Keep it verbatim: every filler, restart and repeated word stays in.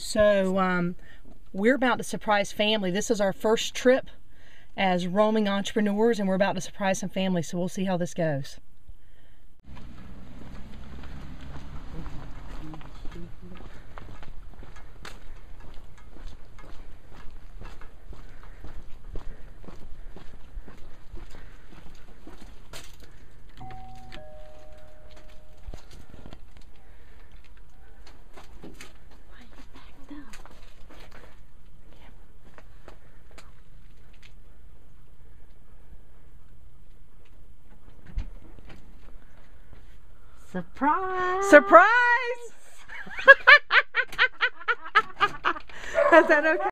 So um, we're about to surprise family. This is our first trip as roaming entrepreneurs, and we're about to surprise some family, so we'll see how this goes. Surprise! Surprise! Is that okay?